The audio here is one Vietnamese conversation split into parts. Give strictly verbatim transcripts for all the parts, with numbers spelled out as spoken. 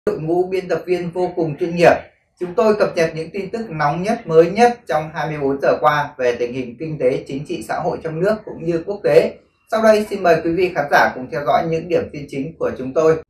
Đội ngũ biên tập viên vô cùng chuyên nghiệp. Chúng tôi cập nhật những tin tức nóng nhất, mới nhất trong hai mươi bốn giờ qua về tình hình kinh tế, chính trị, xã hội trong nước cũng như quốc tế. Sau đây xin mời quý vị khán giả cùng theo dõi những điểm tin chính của chúng tôi.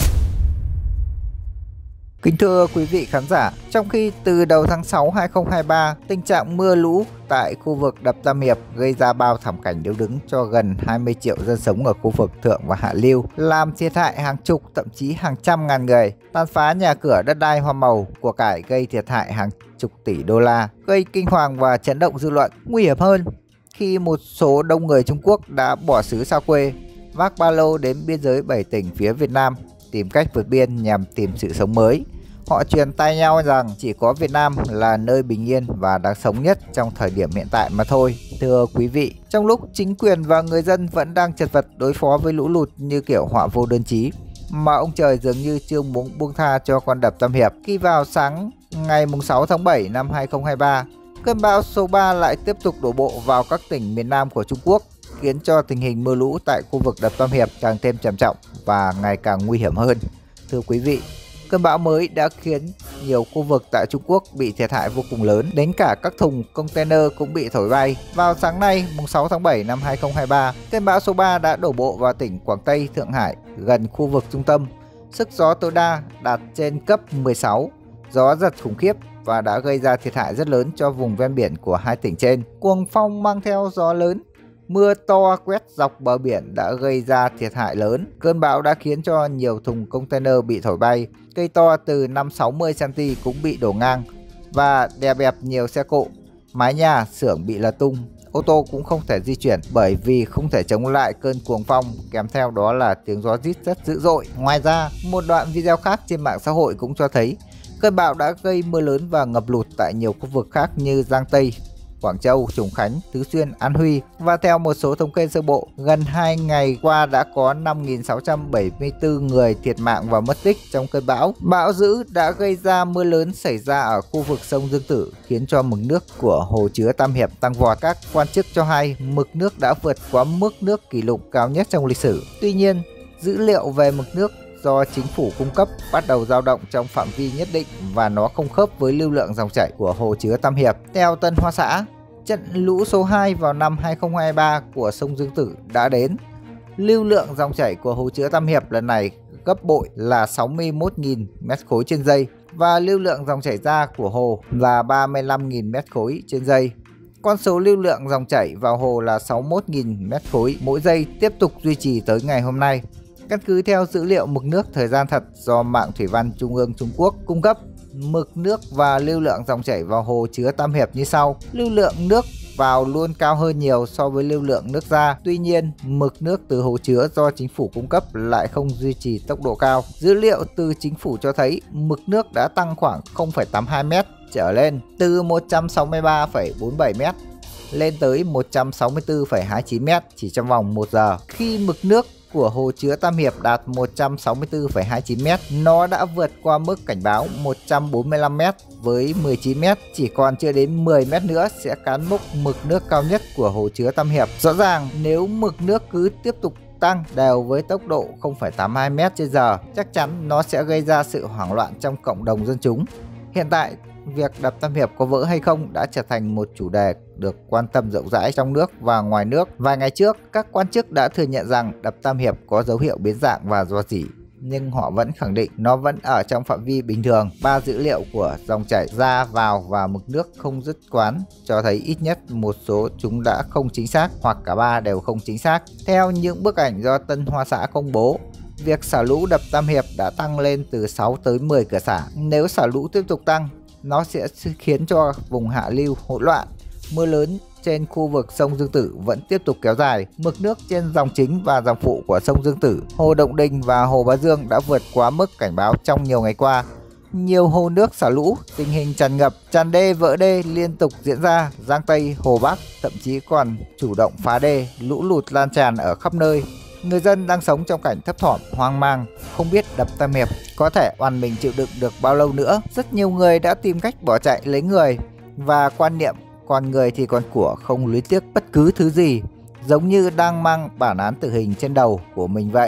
Kính thưa quý vị khán giả, trong khi từ đầu tháng sáu năm hai nghìn không trăm hai mươi ba, tình trạng mưa lũ tại khu vực đập Tam Hiệp gây ra bao thảm cảnh điêu đứng cho gần hai mươi triệu dân sống ở khu vực thượng và hạ lưu, làm thiệt hại hàng chục thậm chí hàng trăm ngàn người, tàn phá nhà cửa, đất đai, hoa màu, của cải, gây thiệt hại hàng chục tỷ đô la, gây kinh hoàng và chấn động dư luận. Nguy hiểm hơn, khi một số đông người Trung Quốc đã bỏ xứ xa quê, vác ba lô đến biên giới bảy tỉnh phía Việt Nam tìm cách vượt biên nhằm tìm sự sống mới. Họ truyền tai nhau rằng chỉ có Việt Nam là nơi bình yên và đáng sống nhất trong thời điểm hiện tại mà thôi. Thưa quý vị, trong lúc chính quyền và người dân vẫn đang chật vật đối phó với lũ lụt như kiểu họa vô đơn chí, mà ông trời dường như chưa muốn buông tha cho con đập Tam Hiệp. Khi vào sáng ngày sáu tháng bảy năm hai nghìn không trăm hai mươi ba, cơn bão số ba lại tiếp tục đổ bộ vào các tỉnh miền Nam của Trung Quốc, khiến cho tình hình mưa lũ tại khu vực đập Tam Hiệp càng thêm trầm trọng và ngày càng nguy hiểm hơn. Thưa quý vị, cơn bão mới đã khiến nhiều khu vực tại Trung Quốc bị thiệt hại vô cùng lớn, đến cả các thùng container cũng bị thổi bay. Vào sáng nay, mùng sáu tháng bảy năm hai nghìn không trăm hai mươi ba, cơn bão số ba đã đổ bộ vào tỉnh Quảng Tây, Thượng Hải, gần khu vực trung tâm. Sức gió tối đa đạt trên cấp mười sáu, gió giật khủng khiếp và đã gây ra thiệt hại rất lớn cho vùng ven biển của hai tỉnh trên. Cuồng phong mang theo gió lớn, mưa to quét dọc bờ biển đã gây ra thiệt hại lớn. Cơn bão đã khiến cho nhiều thùng container bị thổi bay, cây to từ năm sáu mươi xăng-ti-mét cũng bị đổ ngang và đè bẹp nhiều xe cộ, mái nhà, xưởng bị lật tung. Ô tô cũng không thể di chuyển bởi vì không thể chống lại cơn cuồng phong, kèm theo đó là tiếng gió rít rất dữ dội. Ngoài ra, một đoạn video khác trên mạng xã hội cũng cho thấy cơn bão đã gây mưa lớn và ngập lụt tại nhiều khu vực khác như Giang Tây, Quảng Châu, Trùng Khánh, Tứ Xuyên, An Huy. Và theo một số thống kê sơ bộ, gần hai ngày qua đã có năm nghìn sáu trăm bảy mươi tư người thiệt mạng và mất tích trong cơn bão. Bão dữ đã gây ra mưa lớn xảy ra ở khu vực sông Dương Tử, khiến cho mực nước của hồ chứa Tam Hiệp tăng vọt. Các quan chức cho hay mực nước đã vượt quá mức nước kỷ lục cao nhất trong lịch sử. Tuy nhiên, dữ liệu về mực nước do chính phủ cung cấp bắt đầu dao động trong phạm vi nhất định và nó không khớp với lưu lượng dòng chảy của hồ chứa Tam Hiệp. Theo Tân Hoa Xã, trận lũ số hai vào năm hai nghìn không trăm hai mươi ba của sông Dương Tử đã đến. Lưu lượng dòng chảy của hồ chứa Tam Hiệp lần này gấp bội là sáu mươi mốt nghìn mét khối trên giây và lưu lượng dòng chảy ra của hồ là ba mươi lăm nghìn mét khối trên giây. Con số lưu lượng dòng chảy vào hồ là sáu mươi mốt nghìn mét khối mỗi giây tiếp tục duy trì tới ngày hôm nay. Căn cứ theo dữ liệu mực nước thời gian thật do Mạng Thủy văn Trung ương Trung Quốc cung cấp, mực nước và lưu lượng dòng chảy vào hồ chứa Tam Hiệp như sau. Lưu lượng nước vào luôn cao hơn nhiều so với lưu lượng nước ra. Tuy nhiên, mực nước từ hồ chứa do chính phủ cung cấp lại không duy trì tốc độ cao. Dữ liệu từ chính phủ cho thấy mực nước đã tăng khoảng không phẩy tám mươi hai mét trở lên, từ một trăm sáu mươi ba phẩy bốn mươi bảy mét lên tới một trăm sáu mươi tư phẩy hai mươi chín mét chỉ trong vòng một giờ. Khi mực nước của hồ chứa Tam Hiệp đạt một trăm sáu mươi tư phẩy hai mươi chín mét, nó đã vượt qua mức cảnh báo một trăm bốn mươi lăm mét với mười chín mét, chỉ còn chưa đến mười mét nữa sẽ cán mốc mực nước cao nhất của hồ chứa Tam Hiệp. Rõ ràng nếu mực nước cứ tiếp tục tăng đều với tốc độ không phẩy tám mươi hai mét trên giờ, chắc chắn nó sẽ gây ra sự hoảng loạn trong cộng đồng dân chúng. Hiện tại, việc đập Tam Hiệp có vỡ hay không đã trở thành một chủ đề được quan tâm rộng rãi trong nước và ngoài nước. Vài ngày trước, các quan chức đã thừa nhận rằng đập Tam Hiệp có dấu hiệu biến dạng và rò rỉ, nhưng họ vẫn khẳng định nó vẫn ở trong phạm vi bình thường. Ba dữ liệu của dòng chảy ra vào và mực nước không nhất quán cho thấy ít nhất một số chúng đã không chính xác hoặc cả ba đều không chính xác. Theo những bức ảnh do Tân Hoa Xã công bố, việc xả lũ đập Tam Hiệp đã tăng lên từ sáu tới mười cửa xả. Nếu xả lũ tiếp tục tăng, nó sẽ khiến cho vùng hạ lưu hỗn loạn. Mưa lớn trên khu vực sông Dương Tử vẫn tiếp tục kéo dài. Mực nước trên dòng chính và dòng phụ của sông Dương Tử, hồ Động Đình và hồ Bá Dương đã vượt quá mức cảnh báo trong nhiều ngày qua. Nhiều hồ nước xả lũ, tình hình tràn ngập, tràn đê vỡ đê liên tục diễn ra. Giang Tây, Hồ Bắc thậm chí còn chủ động phá đê, lũ lụt lan tràn ở khắp nơi. Người dân đang sống trong cảnh thấp thỏm, hoang mang, không biết đập Tam Hiệp có thể oằn mình chịu đựng được bao lâu nữa. Rất nhiều người đã tìm cách bỏ chạy lấy người và quan niệm còn người thì còn của, không luyến tiếc bất cứ thứ gì, giống như đang mang bản án tử hình trên đầu của mình vậy.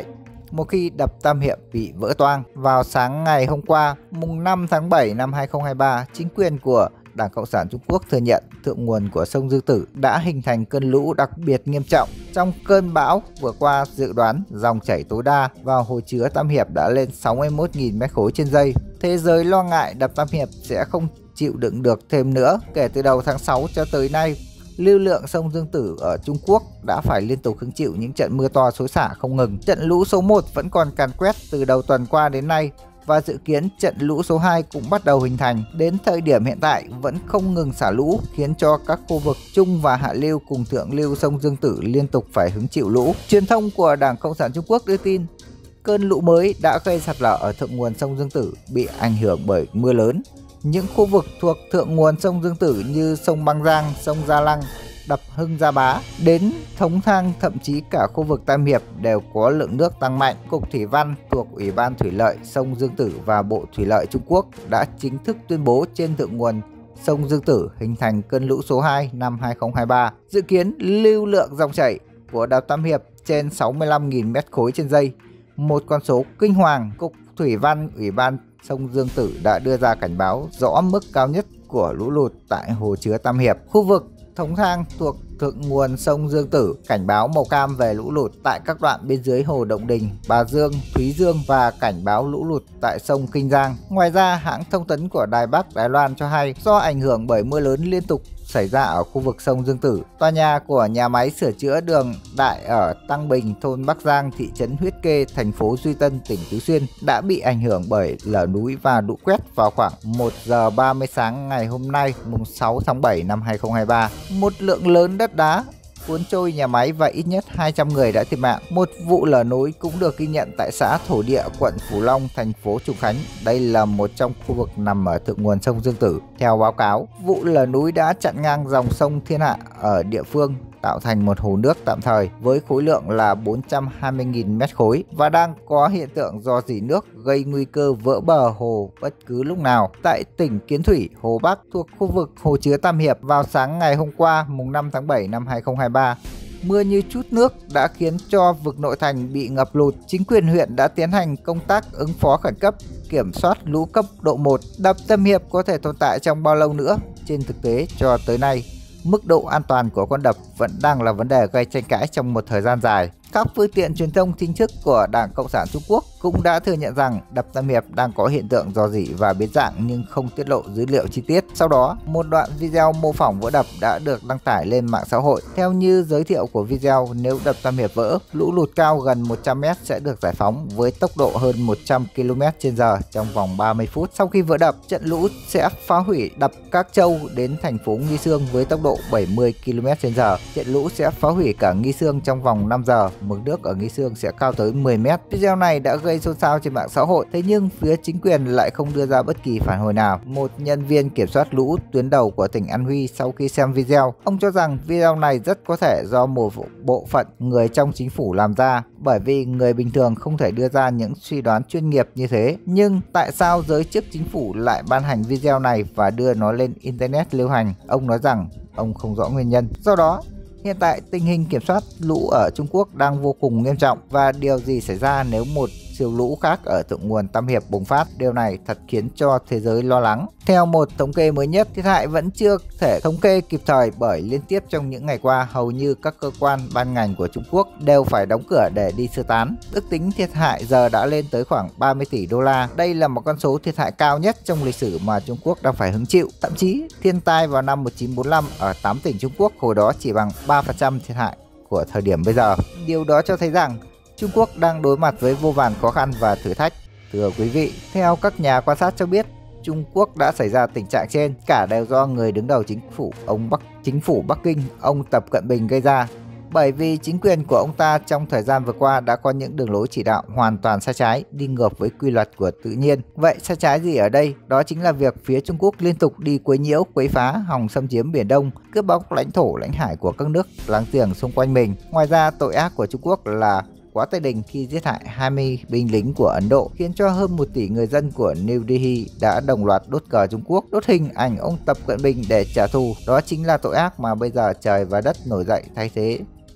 một khi đập Tam Hiệp bị vỡ toang. Vào sáng ngày hôm qua, mùng năm tháng bảy năm hai nghìn không trăm hai mươi ba, chính quyền của Đảng Cộng sản Trung Quốc thừa nhận thượng nguồn của sông Dương Tử đã hình thành cơn lũ đặc biệt nghiêm trọng. Trong cơn bão vừa qua, dự đoán dòng chảy tối đa vào hồ chứa Tam Hiệp đã lên sáu mươi mốt nghìn mét khối trên giây. Thế giới lo ngại đập Tam Hiệp sẽ không chịu đựng được thêm nữa. Kể từ đầu tháng sáu cho tới nay, lưu lượng sông Dương Tử ở Trung Quốc đã phải liên tục hứng chịu những trận mưa to xối xả không ngừng. Trận lũ số một vẫn còn càn quét từ đầu tuần qua đến nay, và dự kiến trận lũ số hai cũng bắt đầu hình thành. Đến thời điểm hiện tại vẫn không ngừng xả lũ, khiến cho các khu vực trung và hạ lưu cùng thượng lưu sông Dương Tử liên tục phải hứng chịu lũ. Truyền thông của Đảng Cộng sản Trung Quốc đưa tin cơn lũ mới đã gây sạt lở ở thượng nguồn sông Dương Tử bị ảnh hưởng bởi mưa lớn. Những khu vực thuộc thượng nguồn sông Dương Tử như sông Băng Giang, sông Gia Lăng, đập Hưng Gia Bá đến Thống Thang, thậm chí cả khu vực Tam Hiệp đều có lượng nước tăng mạnh. Cục Thủy văn thuộc Ủy ban Thủy lợi sông Dương Tử và Bộ Thủy lợi Trung Quốc đã chính thức tuyên bố trên thượng nguồn sông Dương Tử hình thành cơn lũ số hai năm hai nghìn không trăm hai mươi ba. Dự kiến lưu lượng dòng chảy của đập Tam Hiệp trên sáu mươi lăm nghìn mét khối trên giây, một con số kinh hoàng. Cục Thủy văn Ủy ban sông Dương Tử đã đưa ra cảnh báo rõ mức cao nhất của lũ lụt tại hồ chứa Tam Hiệp. Khu vực Thống Thang thuộc thượng nguồn sông Dương Tử cảnh báo màu cam về lũ lụt tại các đoạn bên dưới hồ Động Đình, Bà Dương, Thúy Dương và cảnh báo lũ lụt tại sông Kinh Giang. Ngoài ra, hãng thông tấn của Đài Bắc Đài Loan cho hay do ảnh hưởng bởi mưa lớn liên tục xảy ra ở khu vực sông Dương Tử, tòa nhà của nhà máy sửa chữa đường đại ở Tăng Bình, thôn Bắc Giang, thị trấn Huyết Kê, thành phố Duy Tân, tỉnh Tứ Xuyên đã bị ảnh hưởng bởi lở núi và lũ quét vào khoảng một giờ ba mươi sáng ngày hôm nay, mùng sáu tháng bảy năm hai nghìn không trăm hai mươi ba. Một lượng lớn đất đá cuốn trôi nhà máy và ít nhất hai trăm người đã thiệt mạng. Một vụ lở núi cũng được ghi nhận tại xã Thổ Địa, quận Phú Long, thành phố Trùng Khánh. Đây là một trong khu vực nằm ở thượng nguồn sông Dương Tử. Theo báo cáo, vụ lở núi đã chặn ngang dòng sông Thiên Hạ ở địa phương, tạo thành một hồ nước tạm thời với khối lượng là bốn trăm hai mươi nghìn mét khối và đang có hiện tượng rò rỉ nước gây nguy cơ vỡ bờ hồ bất cứ lúc nào. Tại tỉnh Kiến Thủy, Hồ Bắc thuộc khu vực hồ chứa Tam Hiệp, vào sáng ngày hôm qua mùng năm tháng bảy năm hai nghìn không trăm hai mươi ba, mưa như trút nước đã khiến cho vực nội thành bị ngập lụt. Chính quyền huyện đã tiến hành công tác ứng phó khẩn cấp, kiểm soát lũ cấp độ một. Đập Tam Hiệp có thể tồn tại trong bao lâu nữa? Trên thực tế, cho tới nay, mức độ an toàn của con đập vẫn đang là vấn đề gây tranh cãi trong một thời gian dài. Các phương tiện truyền thông chính thức của Đảng Cộng sản Trung Quốc cũng đã thừa nhận rằng đập Tam Hiệp đang có hiện tượng rò rỉ và biến dạng nhưng không tiết lộ dữ liệu chi tiết. Sau đó, một đoạn video mô phỏng vỡ đập đã được đăng tải lên mạng xã hội. Theo như giới thiệu của video, nếu đập Tam Hiệp vỡ, lũ lụt cao gần một trăm mét sẽ được giải phóng với tốc độ hơn một trăm ki lô mét trên giờ trong vòng ba mươi phút. Sau khi vỡ đập, trận lũ sẽ phá hủy đập Các Châu đến thành phố Nghi Sương với tốc độ bảy mươi ki lô mét trên giờ. Trận lũ sẽ phá hủy cả Nghi Sương trong vòng năm giờ. Mực nước ở Nghi Sương sẽ cao tới mười mét. Video này đã gây xôn xao trên mạng xã hội, thế nhưng phía chính quyền lại không đưa ra bất kỳ phản hồi nào. Một nhân viên kiểm soát lũ tuyến đầu của tỉnh An Huy sau khi xem video, ông cho rằng video này rất có thể do một bộ phận người trong chính phủ làm ra, bởi vì người bình thường không thể đưa ra những suy đoán chuyên nghiệp như thế. Nhưng tại sao giới chức chính phủ lại ban hành video này và đưa nó lên internet lưu hành? Ông nói rằng ông không rõ nguyên nhân. Do đó, hiện tại tình hình kiểm soát lũ ở Trung Quốc đang vô cùng nghiêm trọng, và điều gì xảy ra nếu một siêu lũ khác ở thượng nguồn Tam Hiệp bùng phát? Điều này thật khiến cho thế giới lo lắng. Theo một thống kê mới nhất, thiệt hại vẫn chưa thể thống kê kịp thời bởi liên tiếp trong những ngày qua, hầu như các cơ quan ban ngành của Trung Quốc đều phải đóng cửa để đi sơ tán. Ước tính thiệt hại giờ đã lên tới khoảng ba mươi tỷ đô la. Đây là một con số thiệt hại cao nhất trong lịch sử mà Trung Quốc đang phải hứng chịu. Thậm chí, thiên tai vào năm một nghìn chín trăm bốn mươi lăm ở tám tỉnh Trung Quốc hồi đó chỉ bằng ba phần trăm thiệt hại của thời điểm bây giờ. Điều đó cho thấy rằng Trung Quốc đang đối mặt với vô vàn khó khăn và thử thách. Thưa quý vị, theo các nhà quan sát cho biết, Trung Quốc đã xảy ra tình trạng trên cả đều do người đứng đầu chính phủ ông Bắc chính phủ Bắc Kinh, ông Tập Cận Bình gây ra. Bởi vì chính quyền của ông ta trong thời gian vừa qua đã có những đường lối chỉ đạo hoàn toàn sai trái, đi ngược với quy luật của tự nhiên. Vậy sai trái gì ở đây? Đó chính là việc phía Trung Quốc liên tục đi quấy nhiễu, quấy phá, hòng xâm chiếm Biển Đông, cướp bóc lãnh thổ, lãnh hải của các nước láng giềng xung quanh mình. Ngoài ra, tội ác của Trung Quốc là quá tệ đình khi giết hại hai mươi binh lính của Ấn Độ, khiến cho hơn một tỷ người dân của New Delhi đã đồng loạt đốt cờ Trung Quốc, đốt hình ảnh ông Tập Cận Bình để trả thù. Đó chính là tội ác mà bây giờ trời và đất nổi dậy thay thế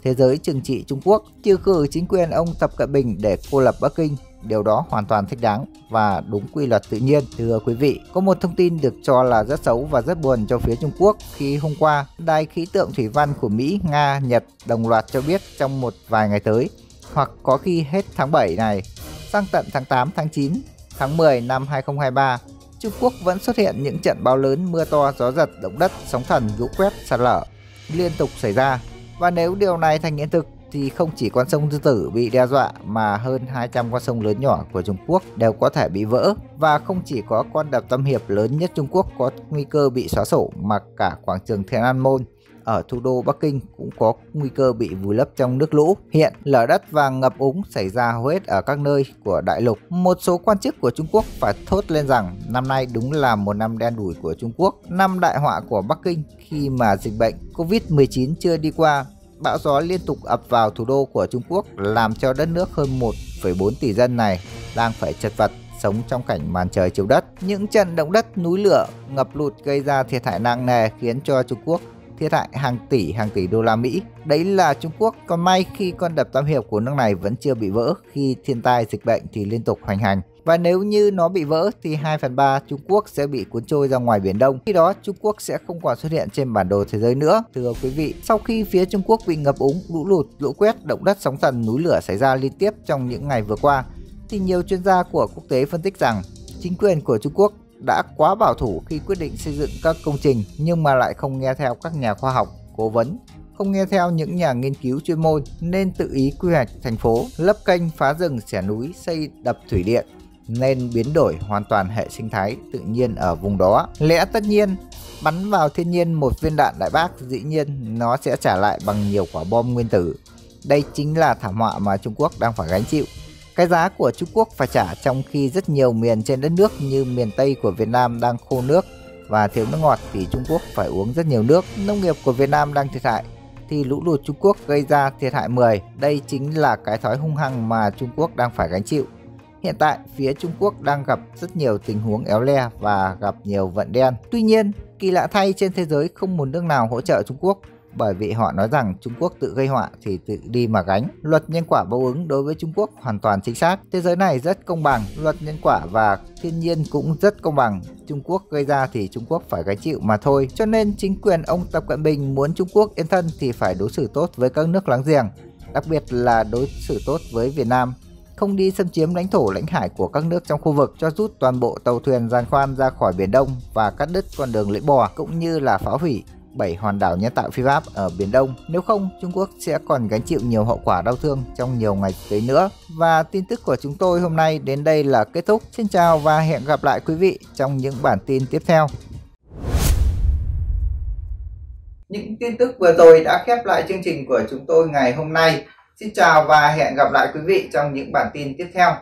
thế giới trừng trị Trung Quốc, trừ cử chính quyền ông Tập Cận Bình để cô lập Bắc Kinh. Điều đó hoàn toàn thích đáng và đúng quy luật tự nhiên. Thưa quý vị, có một thông tin được cho là rất xấu và rất buồn cho phía Trung Quốc khi hôm qua, Đài khí tượng thủy văn của Mỹ, Nga, Nhật đồng loạt cho biết trong một vài ngày tới, hoặc có khi hết tháng bảy này, sang tận tháng tám, tháng chín, tháng mười năm hai không hai ba, Trung Quốc vẫn xuất hiện những trận bão lớn, mưa to, gió giật, động đất, sóng thần, lũ quét, sạt lở liên tục xảy ra. Và nếu điều này thành hiện thực thì không chỉ con sông Sư Tử bị đe dọa mà hơn hai trăm con sông lớn nhỏ của Trung Quốc đều có thể bị vỡ. Và không chỉ có con đập Tam Hiệp lớn nhất Trung Quốc có nguy cơ bị xóa sổ mà cả quảng trường Thiên An Môn ở thủ đô Bắc Kinh cũng có nguy cơ bị vùi lấp trong nước lũ. Hiện lở đất và ngập úng xảy ra hầu hết ở các nơi của đại lục. Một số quan chức của Trung Quốc phải thốt lên rằng năm nay đúng là một năm đen đủi của Trung Quốc, năm đại họa của Bắc Kinh khi mà dịch bệnh Covid mười chín chưa đi qua. Bão gió liên tục ập vào thủ đô của Trung Quốc làm cho đất nước hơn một phẩy bốn tỷ dân này đang phải chật vật sống trong cảnh màn trời chiếu đất. Những trận động đất, núi lửa, ngập lụt gây ra thiệt hại nặng nề khiến cho Trung Quốc thiệt hại hàng tỷ hàng tỷ đô la Mỹ. Đấy là Trung Quốc. Còn may khi con đập Tam Hiệp của nước này vẫn chưa bị vỡ khi thiên tai dịch bệnh thì liên tục hoành hành. Và nếu như nó bị vỡ thì hai phần ba Trung Quốc sẽ bị cuốn trôi ra ngoài Biển Đông. Khi đó Trung Quốc sẽ không còn xuất hiện trên bản đồ thế giới nữa. Thưa quý vị, sau khi phía Trung Quốc bị ngập úng, lũ lụt, lũ quét, động đất, sóng thần, núi lửa xảy ra liên tiếp trong những ngày vừa qua, thì nhiều chuyên gia của quốc tế phân tích rằng chính quyền của Trung Quốc đã quá bảo thủ khi quyết định xây dựng các công trình nhưng mà lại không nghe theo các nhà khoa học, cố vấn, không nghe theo những nhà nghiên cứu chuyên môn nên tự ý quy hoạch thành phố, lấp kênh, phá rừng, xẻ núi, xây đập thủy điện nên biến đổi hoàn toàn hệ sinh thái tự nhiên ở vùng đó. Lẽ tất nhiên, bắn vào thiên nhiên một viên đạn đại bác dĩ nhiên nó sẽ trả lại bằng nhiều quả bom nguyên tử. Đây chính là thảm họa mà Trung Quốc đang phải gánh chịu. Cái giá của Trung Quốc phải trả trong khi rất nhiều miền trên đất nước như miền Tây của Việt Nam đang khô nước và thiếu nước ngọt thì Trung Quốc phải uống rất nhiều nước. Nông nghiệp của Việt Nam đang thiệt hại thì lũ lụt Trung Quốc gây ra thiệt hại mười. Đây chính là cái thói hung hăng mà Trung Quốc đang phải gánh chịu. Hiện tại, phía Trung Quốc đang gặp rất nhiều tình huống éo le và gặp nhiều vận đen. Tuy nhiên, kỳ lạ thay trên thế giới không một nước nào hỗ trợ Trung Quốc bởi vì họ nói rằng Trung Quốc tự gây họa thì tự đi mà gánh. Luật nhân quả báo ứng đối với Trung Quốc hoàn toàn chính xác. Thế giới này rất công bằng, luật nhân quả và thiên nhiên cũng rất công bằng. Trung Quốc gây ra thì Trung Quốc phải gánh chịu mà thôi. Cho nên chính quyền ông Tập Cận Bình muốn Trung Quốc yên thân thì phải đối xử tốt với các nước láng giềng, đặc biệt là đối xử tốt với Việt Nam. Không đi xâm chiếm lãnh thổ lãnh hải của các nước trong khu vực, cho rút toàn bộ tàu thuyền giàn khoan ra khỏi Biển Đông và cắt đứt con đường lưỡi bò, cũng như là phá hủy bảy hòn đảo nhân tạo phi pháp ở Biển Đông. Nếu không, Trung Quốc sẽ còn gánh chịu nhiều hậu quả đau thương trong nhiều ngày tới nữa. Và tin tức của chúng tôi hôm nay đến đây là kết thúc. Xin chào và hẹn gặp lại quý vị trong những bản tin tiếp theo. Những tin tức vừa rồi đã khép lại chương trình của chúng tôi ngày hôm nay. Xin chào và hẹn gặp lại quý vị trong những bản tin tiếp theo.